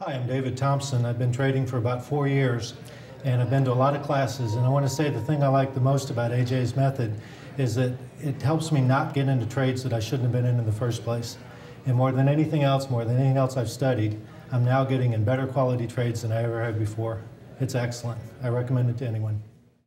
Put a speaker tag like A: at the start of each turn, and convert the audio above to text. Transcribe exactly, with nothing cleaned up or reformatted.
A: Hi, I'm David Thompson. I've been trading for about four years and I've been to a lot of classes, and I want to say the thing I like the most about A J's method is that it helps me not get into trades that I shouldn't have been in in the first place. And more than anything else, more than anything else I've studied, I'm now getting in better quality trades than I ever had before. It's excellent. I recommend it to anyone.